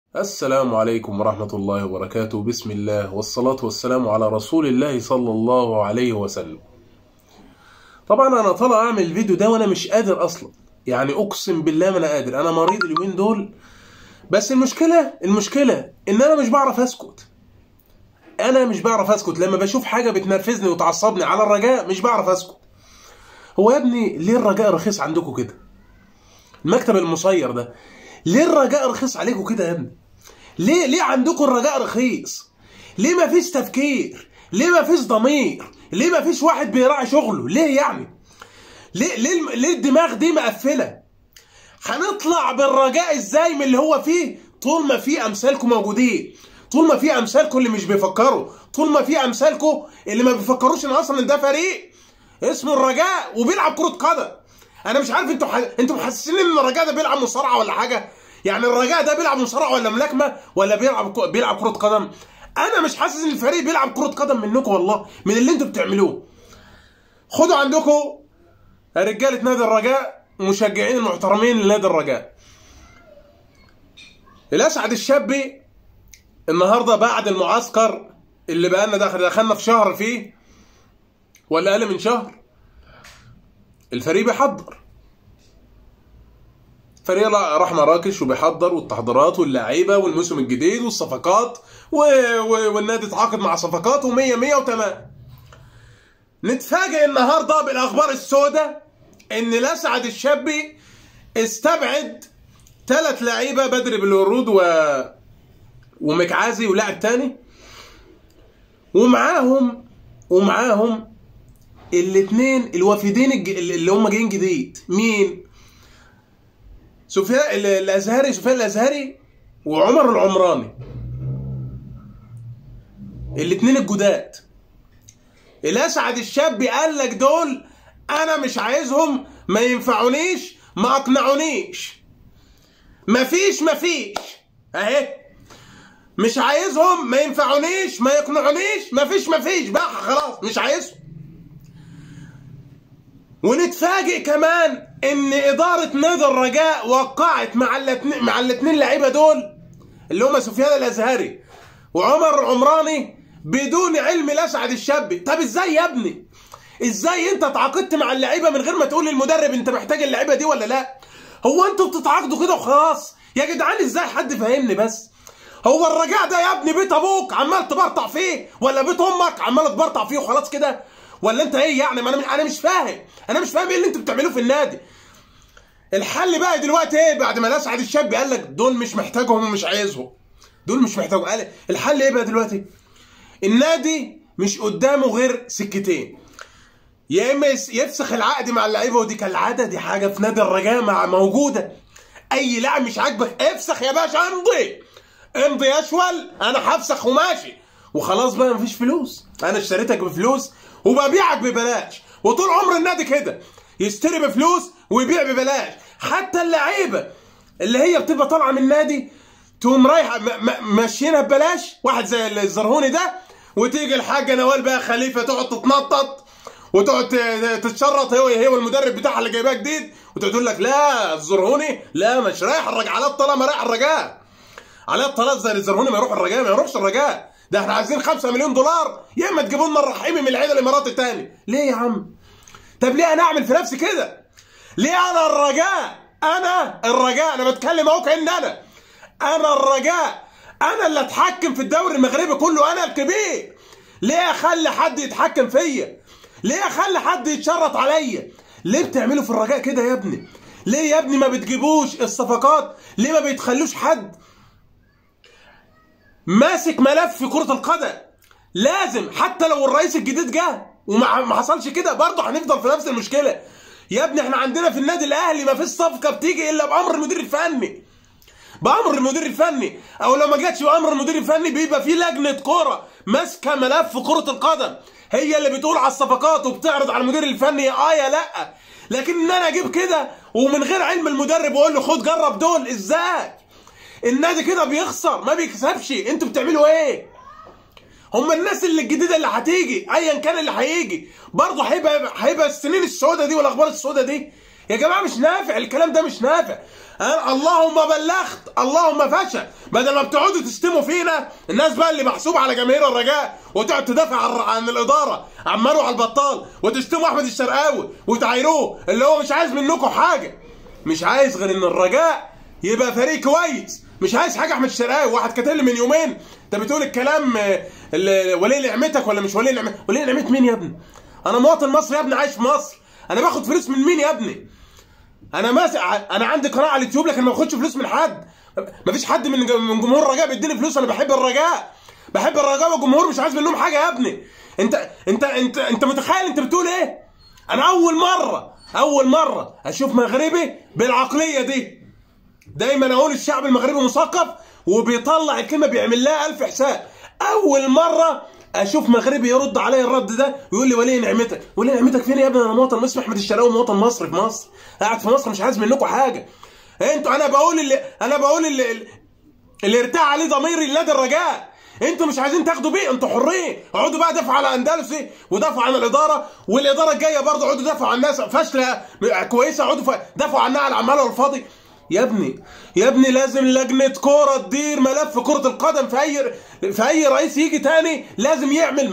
السلام عليكم ورحمة الله وبركاته. بسم الله والصلاة والسلام على رسول الله صلى الله عليه وسلم. طبعا أنا طالع أعمل الفيديو ده وأنا مش قادر أصلا، يعني أقسم بالله ما أنا قادر. أنا مريض اليومين دول، بس المشكلة إن أنا مش بعرف أسكت. لما بشوف حاجة بتنرفزني وتعصبني على الرجاء مش بعرف أسكت. هو يا ابني ليه الرجاء رخيص عندكم كده؟ المكتب المصير ده ليه الرجاء رخيص عليكم كده يا ابني؟ ليه عندكم الرجاء رخيص؟ ليه ما فيش تفكير؟ ليه ما فيش ضمير؟ ليه ما فيش واحد بيراعي شغله؟ ليه يعني؟ ليه الدماغ دي مقفله؟ هنطلع بالرجاء ازاي من اللي هو فيه طول ما في امثالكم موجودين؟ طول ما في امثالكم اللي مش بيفكروا، طول ما في امثالكم اللي ما بيفكروش ان اصلا ده فريق اسمه الرجاء وبيلعب كرة قدم. انا مش عارف انتوا محسسين ان الرجاء ده بيلعب مصارعه ولا حاجه؟ يعني الرجاء ده بيلعب مصارعه ولا ملاكمه ولا بيلعب كرة قدم؟ انا مش حاسس ان الفريق بيلعب كرة قدم منكم والله، من اللي انتوا بتعملوه. خدوا عندكم رجاله نادي الرجاء، مشجعين المحترمين لنادي الرجاء. الاسعد الشابي النهارده بعد المعسكر اللي بقالنا دخلنا في شهر فيه ولا اقل من شهر، الفريق بيحضر. فريق راح مراكش وبيحضر، والتحضيرات واللعيبه والموسم الجديد والصفقات والنادي اتعاقد مع صفقات و100 100 وتمام. نتفاجئ النهارده بالاخبار السوداء ان الاسعد الشابي استبعد 3 لعيبه، بدر بالورود ومكعازي ولاعب تاني، ومعاهم الاثنين الوافدين اللي هم جايين جديد. مين؟ سفيان الازهري وعمر العمراني، الاثنين الجداد. الاسعد الشابي قال لك دول انا مش عايزهم، ما ينفعونيش، ما اقنعونيش. مفيش اهي، مش عايزهم، ما ينفعونيش، ما يقنعونيش، مفيش بقى خلاص مش عايزهم. ونتفاجئ كمان ان اداره نادي الرجاء وقعت مع الاثنين لعيبه دول اللي هم سفيان الازهري وعمر العمراني بدون علم الاسعد الشابي. طب ازاي يا ابني؟ ازاي انت تعاقدت مع اللعيبه من غير ما تقول للمدرب انت محتاج اللعيبه دي ولا لا؟ هو انتوا بتتعاقدوا كده وخلاص يا جدعان؟ ازاي؟ حد فهمني بس. هو الرجاء ده يا ابني بيت ابوك عمال تبرطع فيه، ولا بيت امك عمال تبرطع فيه وخلاص كده؟ ولا انت ايه يعني؟ ما انا مش فاهم ايه اللي انتوا بتعملوه في النادي. الحل بقى دلوقتي ايه بعد ما الاسعد الشابي قال لك دول مش محتاجهم ومش عايزهم؟ دول مش محتاجهم. قال الحل ايه بقى دلوقتي؟ النادي مش قدامه غير سكتين: يا اما يفسخ العقد مع اللعيبه، ودي كالعاده دي حاجه في نادي الرجاء موجوده. اي لاعب مش عاجبك افسخ يا باشا، امضي يا اشول، انا هفسخ وماشي وخلاص بقى. مفيش فلوس، انا اشتريتك بفلوس وببيعك ببلاش، وطول عمر النادي كده يشتري بفلوس ويبيع ببلاش. حتى اللعيبه اللي هي بتبقى طالعه من النادي تقوم رايحه ماشيينها ببلاش. واحد زي الزرهوني ده، وتيجي الحاجه نوال بقى خليفه تقعد تتنطط وتقعد تتشرط هي والمدرب بتاعها اللي جايباه جديد، وتقول لك لا الزرهوني لا مش رايح الرجاء. على الطلاق ما رايح الرجاء، على الطلاق زي الزرهوني ما يروح الرجاء، ما يروحش الرجاء. ده احنا عايزين 5 مليون دولار، يا اما تجيبوا لنا الرحيمي من العيله الاماراتي تاني. ليه يا عم؟ طب ليه انا اعمل في نفسي كده؟ ليه انا الرجاء انا بتكلم اهو كأن انا الرجاء، انا اللي اتحكم في الدوري المغربي كله، انا الكبير. ليه اخلي حد يتحكم فيا؟ ليه اخلي حد يتشرط عليا؟ ليه بتعملوا في الرجاء كده يا ابني؟ ليه يا ابني ما بتجيبوش الصفقات؟ ليه ما بيتخلوش حد ماسك ملف في كرة القدم؟ لازم حتى لو الرئيس الجديد جه وما حصلش كده برضه هنفضل في نفس المشكله. يا ابني احنا عندنا في النادي الاهلي ما فيش صفقه بتيجي الا بامر المدير الفني، او لو ما جاتش بامر المدير الفني بيبقى في لجنه كوره ماسكه ملف كره القدم، هي اللي بتقول على الصفقات وبتعرض على المدير الفني يا لا. لكن ان انا اجيب كده ومن غير علم المدرب واقول له خد جرب دول، ازاي؟ النادي كده بيخسر ما بيكسبش. انتوا بتعملوا ايه؟ هم الناس اللي الجديده اللي هتيجي ايا كان اللي هيجي برضه هيبقى السنين السوداء دي والاخبار السوداء دي. يا جماعه مش نافع الكلام ده، مش نافع. اللهم بلغت، اللهم فشل. بدل ما بتقعدوا تشتموا فينا الناس بقى اللي محسوبه على جماهير الرجاء وتقعد تدافع عن الاداره عمالوا على البطال، وتشتموا احمد الشرقاوي وتعايروه اللي هو مش عايز منكم حاجه، مش عايز غير ان الرجاء يبقى فريق كويس، مش عايز حاجه. احمد الشرقاوي واحد كاتب لي من يومين انت بتقول الكلام ولي نعمتك ولا مش ولي نعمتك؟ ولي نعمه مين يا ابني؟ انا مواطن مصري يا ابني عايش في مصر، انا باخد فلوس من مين يا ابني؟ انا عندي قناه على اليوتيوب لكن ما باخدش فلوس من حد. مفيش حد من جمهور الرجاء بيديني فلوس، انا بحب الرجاء، بحب الرجاء والجمهور مش عايز منهم حاجه يا ابني. انت متخيل انت بتقول ايه؟ انا اول مره اشوف مغربي بالعقليه دي. دايما اقول الشعب المغربي مثقف وبيطلع الكلمه بيعمل لها 1000 حساب. اول مره اشوف مغربي يرد عليا الرد ده ويقول لي ولي نعمتك. ولي نعمتك فين يا ابني؟ انا مواطن مصري، احمد الشرقاوي مواطن مصري في مصر، قاعد في مصر، مش عايز منكم حاجه. انتوا انا بقول اللي ارتاح عليه ضميري لنادي الرجاء. انتوا مش عايزين تاخدوا بيه، انتوا حرين، اقعدوا بقى دافعوا على اندلسي ودافعوا عن الاداره، والاداره الجايه برضه اقعدوا دافعوا عن الناس فاشله كويسه، اقعدوا دافعوا عنها على العماله والفاضي. يا ابني لازم لجنه كوره تدير ملف كره القدم. في اي رئيس يجي تاني لازم يعمل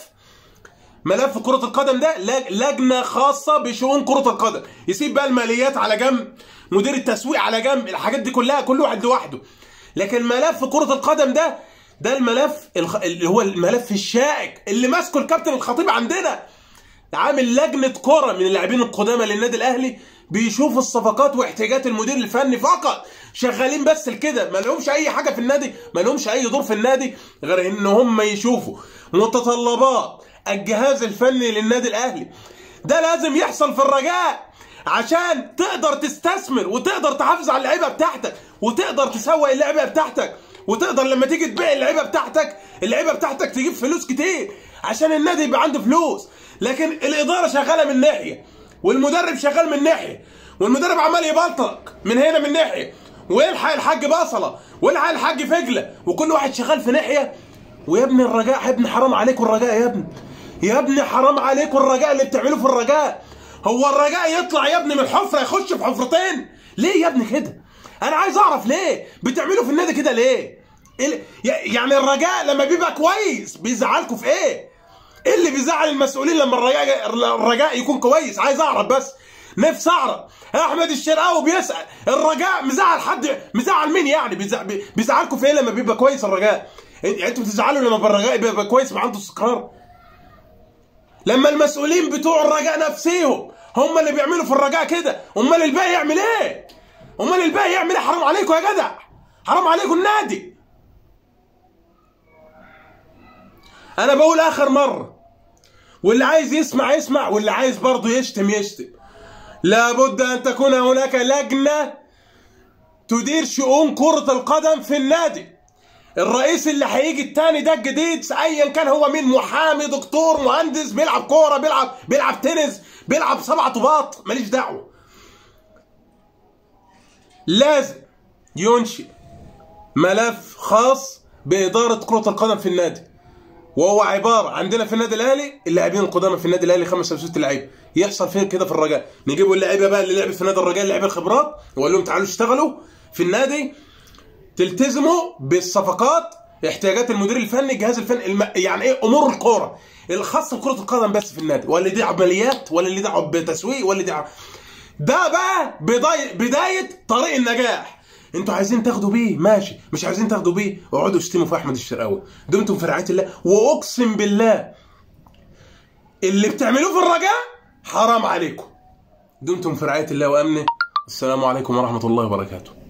ملف كره القدم ده لجنه خاصه بشؤون كره القدم، يسيب بقى الماليات على جنب، مدير التسويق على جنب، الحاجات دي كلها كل واحد لوحده. لكن ملف كره القدم ده الملف اللي هو الملف الشائك اللي ماسكه الكابتن الخطيب عندنا. عامل لجنه كوره من اللاعبين القدامى للنادي الاهلي بيشوفوا الصفقات واحتياجات المدير الفني فقط، شغالين بس لكده، ما لهمش اي حاجه في النادي، ما لهمش اي دور في النادي غير ان هم يشوفوا متطلبات الجهاز الفني للنادي الاهلي. ده لازم يحصل في الرجاء عشان تقدر تستثمر وتقدر تحافظ على اللعيبه بتاعتك وتقدر تسوق اللعيبه بتاعتك وتقدر لما تيجي تبيع اللعيبه بتاعتك تجيب فلوس كتير عشان النادي يبقى عنده فلوس. لكن الاداره شغاله من ناحيه والمدرب شغال من ناحيه، والمدرب عمال يبلطق من هنا من ناحيه، ويلحق الحاج بصله ويلحق الحاج فجله، وكل واحد شغال في ناحيه. ويا ابني الرجاء يا ابني حرام عليكم الرجاء يا ابني حرام عليكم الرجاء اللي بتعملوه في الرجاء. هو الرجاء يطلع يا ابني من حفره يخش في حفرتين؟ ليه يا ابني كده؟ انا عايز اعرف ليه بتعملوا في النادي كده ليه؟ يعني الرجاء لما بيبقى كويس بيزعلكم في ايه؟ ايه اللي بيزعل المسؤولين لما الرجاء يكون كويس؟ عايز اعرف بس، نفسي اعرف. احمد الشرقاوي بيسال الرجاء مزعل حد؟ مزعل مين يعني؟ بيزعلكم في ايه لما بيبقى كويس الرجاء؟ يعني انتوا بتزعلوا لما الرجاء بيبقى كويس ما عنده استقرار؟ لما المسؤولين بتوع الرجاء نفسيهم هم اللي بيعملوا في الرجاء كده، امال الباقي يعمل ايه؟ حرام عليكم يا جدع، حرام عليكم النادي. انا بقول اخر مره، واللي عايز يسمع واللي عايز برضه يشتم. لابد ان تكون هناك لجنه تدير شؤون كره القدم في النادي. الرئيس اللي هيجي التاني ده الجديد ايا كان هو مين، محامي، دكتور، مهندس، بيلعب كوره، بيلعب تنس، بيلعب 7 طوبات، ماليش دعوه. لازم ينشئ ملف خاص باداره كره القدم في النادي، وهو عباره عندنا في النادي الاهلي اللاعبين القدامى في النادي الاهلي 5 أو 6 لعيبه. يحصل فيه كده في الرجاء، نجيبوا اللعيبه بقى اللي لعبت في نادي الرجاء، اللعيبه الخبرات، ونقول لهم تعالوا اشتغلوا في النادي، تلتزموا بالصفقات، احتياجات المدير الفني، الجهاز الفني، يعني ايه امور الكوره الخاصه بكره القدم بس في النادي، ولا دي عمليات ولا اللي دعوه بتسويق ولا دي ده بقى بدايه طريق النجاح. انتوا عايزين تاخدوا بيه ماشي، مش عايزين تاخدوا بيه اقعدوا اشتموا في احمد الشرقاوي. دمتم في رعايه الله، واقسم بالله اللي بتعملوه في الرجاء حرام عليكم. دمتم في رعايه الله وامنه. السلام عليكم ورحمه الله وبركاته.